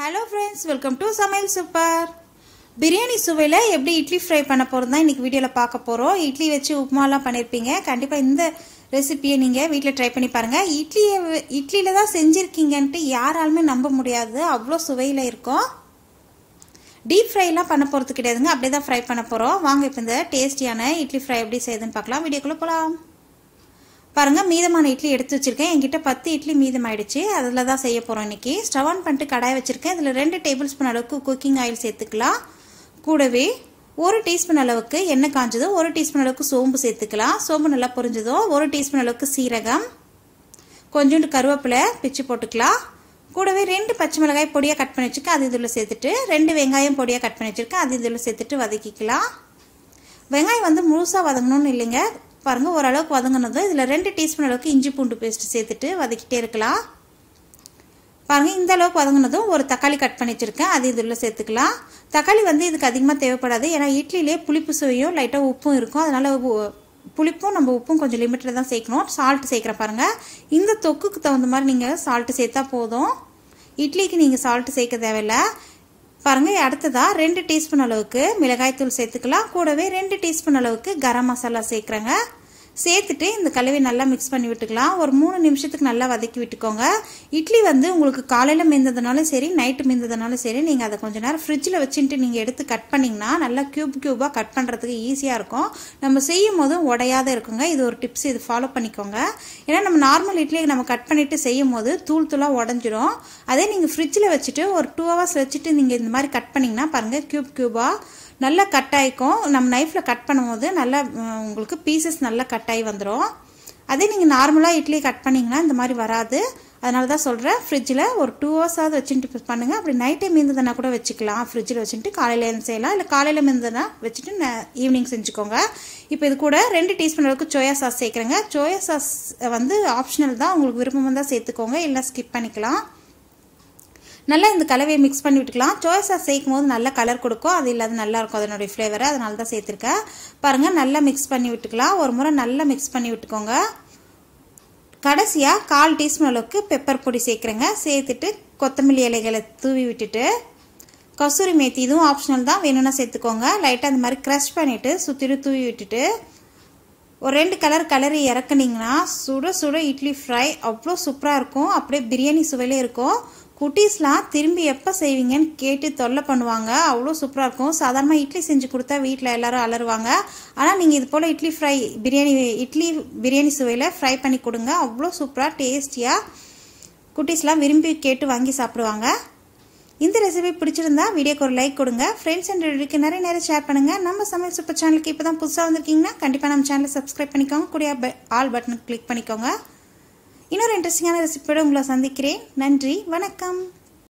Hello friends, welcome to Samayal Super. Biryani சுவையில எப்படி idli fry பண்ண போறதா இன்னைக்கு வீடியோல பார்க்க போறோம். இட்லி வச்சு உப்புமாலாம் பண்ணிருப்பீங்க. கண்டிப்பா இந்த ரெசிபியை நீங்க வீட்ல ட்ரை பண்ணி பாருங்க. இட்லில தான் செஞ்சிருக்கீங்கன்னு யாராலுமே நம்ப முடியாது. அவ்ளோ சுவையில இருக்கும். டீப் ஃப்ரைலாம் பண்ண போறது கிடையாதுங்க. அப்படியே தான் ஃப்ரை பண்ண போறோம். வாங்க இப்போ இந்த டேஸ்டியான இட்லி ஃப்ரை எப்படி செய்யுதுன்னு பார்க்கலாம். வீடியோக்குள்ள போலாம். பாருங்க மீதமான இட்லி எடுத்து வச்சிருக்கேன். என்கிட்ட 10 இட்லி மீதமாயிடுச்சு. அதில் தான் செய்ய போறோம் இன்னைக்கு. ஸ்டவ் ஆன் பண்ணிட்டு கடாய் வச்சிருக்கேன். இதில் 2 டேபிள் ஸ்பூன் அளவுக்கு குக்கிங் ஆயில் சேர்த்துக்கலாம். கூடவே 1 டீஸ்பூன் அளவுக்கு எண்ணெய் காஞ்சதோ 1 டீஸ்பூன் அளவுக்கு சோம்பு சேர்த்துக்கலாம். சோம்பு நல்லா பொரிஞ்சதோ 1 டீஸ்பூன் அளவுக்கு சீரகம், கொஞ்சோண்டு கருவேப்பிலை பிச்சு போட்டுக்கலாம். கூடவே 2 பச்சை மிளகாய் பொடியாக கட் பண்ணி வச்சுருக்கேன். அது இதில் சேர்த்துட்டு 2 வெங்காயம் பொடியாக கட் பண்ணி வச்சுருக்கேன். அது இதில் சேர்த்துட்டு வதக்கிக்கலாம். வெங்காயம் வந்து முழுசாக வதங்கணும்னு இல்லைங்க. பாருங்க ஓரளவுக்கு வதங்கினதும் இதில் 2 டீஸ்பூன் அளவுக்கு இஞ்சி பூண்டு பேஸ்ட் சேர்த்துட்டு வதக்கிட்டே இருக்கலாம். பாருங்க இந்த அளவுக்கு வதங்கினதும் ஒரு தக்காளி கட் பண்ணி வச்சிருக்கேன். அது இதில் சேர்த்துக்கலாம். தக்காளி வந்து இதுக்கு அதிகமாக தேவைப்படாது. ஏன்னா இட்லிலே புளிப்பு சுவையும் லைட்டாக உப்பும் இருக்கும். அதனால புளிப்பும் நம்ம உப்பும் கொஞ்சம் லிமிட்டில் தான் சேர்க்கணும். சால்ட் சேர்க்குற பாருங்க. இந்த தொக்குக்கு தகுந்த மாதிரி நீங்கள் சால்ட்டு சேர்த்தா போதும். இட்லிக்கு நீங்கள் சால்ட்டு சேர்க்க தேவையில்லை. பாருங்க அடுத்ததா 2 டீஸ்பூன் அளவுக்கு மிளகாய் தூள் சேர்த்துக்கலாம். கூடவே 2 டீஸ்பூன் அளவுக்கு கரம் மசாலா சேர்க்குறேங்க. சேர்த்துட்டு இந்த கலவை நல்லா மிக்ஸ் பண்ணி விட்டுக்கலாம். ஒரு 3 நிமிஷத்துக்கு நல்லா வதக்கி விட்டுக்கோங்க. இட்லி வந்து உங்களுக்கு காலையில் மீந்ததுனாலும் சரி நைட்டு மீந்ததுனாலும் சரி நீங்கள் அதை கொஞ்சம் நேரம் ஃப்ரிட்ஜில் வச்சுட்டு நீங்கள் எடுத்து கட் பண்ணிங்கன்னா நல்லா க்யூபாக கட் பண்ணுறதுக்கு ஈஸியாக இருக்கும். நம்ம செய்யும் போதும் உடையாத இருக்குங்க. இது ஒரு டிப்ஸ், இது ஃபாலோ பண்ணிக்கோங்க. ஏன்னா நம்ம நார்மல் இட்லியை நம்ம கட் பண்ணிவிட்டு செய்யும் போது தூளாக உடஞ்சிரும். அதே நீங்கள் ஃப்ரிட்ஜில் வச்சுட்டு ஒரு 2 ஹவர்ஸ் வச்சுட்டு நீங்கள் இந்த மாதிரி கட் பண்ணிங்கன்னா பாருங்கள் க்யூபாக நல்லா கட் ஆகிக்கும். நம்ம நைஃப்பில் கட் பண்ணும்போது நல்லா உங்களுக்கு பீசஸ் நல்லா கட் ஆகி வந்துடும். அதே நீங்கள் நார்மலாக இட்லி கட் பண்ணிங்கன்னா இந்த மாதிரி வராது. அதனால தான் சொல்கிறேன் ஃப்ரிட்ஜில் ஒரு 2 ஹவர்ஸாவது வச்சுட்டு பண்ணுங்கள். அப்படி நைட்டே மீந்ததுன்னா கூட வச்சுக்கலாம். ஃப்ரிட்ஜில் வச்சுட்டு காலையில் செய்யலாம். இல்லை காலையில் மீந்ததுன்னா வச்சுட்டு ஈவினிங் செஞ்சுக்கோங்க. இப்போ இது கூட 2 டீஸ்பூன் அளவுக்கு சோயா சாஸ் சேர்க்குறேங்க. சோயா சாஸ் வந்து ஆப்ஷனல் தான். உங்களுக்கு விருப்பம் வந்தால் சேர்த்துக்கோங்க, இல்லை ஸ்கிப் பண்ணிக்கலாம். நல்லா இந்த கலவையை மிக்ஸ் பண்ணி விட்டுக்கலாம். சோயா சாஸ் சேர்க்கும் போது நல்ல கலர் கொடுக்கும். அது இல்லாத நல்லா இருக்கும் அதனுடைய ஃப்ளேவரை. அதனால தான் சேர்த்துருக்கேன். பாருங்கள் நல்லா மிக்ஸ் பண்ணி விட்டுக்கலாம். ஒரு முறை நல்லா மிக்ஸ் பண்ணி விட்டுக்கோங்க. கடைசியாக 1/4 டீஸ்பூன் அளவுக்கு பெப்பர் பொடி சேர்க்குறேங்க. சேர்த்துட்டு கொத்தமல்லி இலைகளை தூவி விட்டுட்டு கசூரி மேத்தி இதுவும் ஆப்ஷனல் தான், வேணும்னா சேர்த்துக்கோங்க. லைட்டாக அந்த மாதிரி க்ரஷ் பண்ணிவிட்டு சுற்றிட்டு தூவி விட்டுட்டு ஒரு 2 கலரி இறக்குனீங்கன்னா சுட சுட இட்லி ஃப்ரை அவ்வளோ சூப்பராக இருக்கும். அப்படியே பிரியாணி சுவையிலே இருக்கும். குட்டீஸ்லாம் திரும்பி எப்போ செய்வீங்கன்னு கேட்டு தொல்லை பண்ணுவாங்க. அவ்வளோ சூப்பராக இருக்கும். சாதாரணமாக இட்லி செஞ்சு கொடுத்தா வீட்டில் எல்லோரும் அலறுவாங்க. ஆனால் நீங்கள் இது போல் இட்லி பிரியாணி சுவையில் ஃப்ரை பண்ணி கொடுங்க. அவ்வளோ சூப்பராக டேஸ்டியாக குட்டீஸ்லாம் விரும்பி கேட்டு வாங்கி சாப்பிடுவாங்க. இந்த ரெசிபி பிடிச்சிருந்தா வீடியோக்கு ஒரு லைக் கொடுங்க. ஃப்ரெண்ட்ஸ் அண்ட் ரிலேட்டிவ்க்கு நிறைய ஷேர் பண்ணுங்கள். நம்ம சமையல் சூப்பர் சேனலுக்கு இப்போ தான் புதுசாக வந்திருக்கீங்கன்னா கண்டிப்பாக நம்ம சேனலை சப்ஸ்கிரைப் பண்ணிக்கோங்க. கூடிய ஆல் பட்டனுக்கு கிளிக் பண்ணிக்கோங்க. இன்னொரு இன்ட்ரெஸ்டிங்கான ரெசிபியோட உங்களை சந்திக்கிறேன். நன்றி, வணக்கம்.